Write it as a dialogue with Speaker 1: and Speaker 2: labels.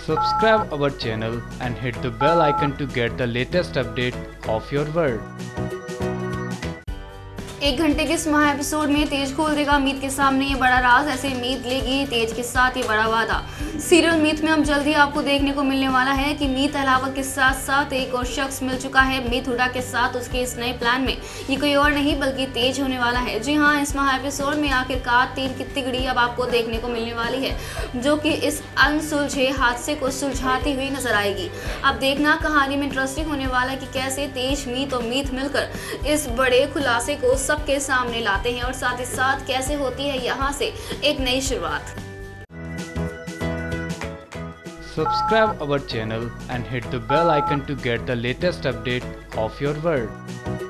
Speaker 1: Subscribe our channel and hit the bell icon to get the latest update of your world.
Speaker 2: एक घंटे के इस महा episode में तेज खोल देगा मीत के सामने ये बड़ा राज। ऐसे मीत लेगी तेज के साथ ये बड़ा वादा। सीरियल मीत में हम जल्दी आपको देखने को मिलने वाला है कि मीत अलावत के साथ साथ एक और शख्स मिल चुका है मीत हुडा के साथ। उसके इस नए प्लान में ये कोई और नहीं बल्कि तेज होने वाला है। जी हाँ, इस महा एपिसोड में आखिरकार तीन की तिगड़ी अब आपको देखने को मिलने वाली है, जो कि इस अनसुलझे हादसे को सुलझाती हुई नजर आएगी। अब देखना कहानी में इंटरेस्टिंग होने वाला है कि कैसे तेज, मीत और मीत मिलकर इस बड़े खुलासे को सबके सामने लाते हैं और साथ ही साथ कैसे होती है यहाँ से एक नई शुरुआत।
Speaker 1: Subscribe our channel and hit the bell icon to get the latest update of your world.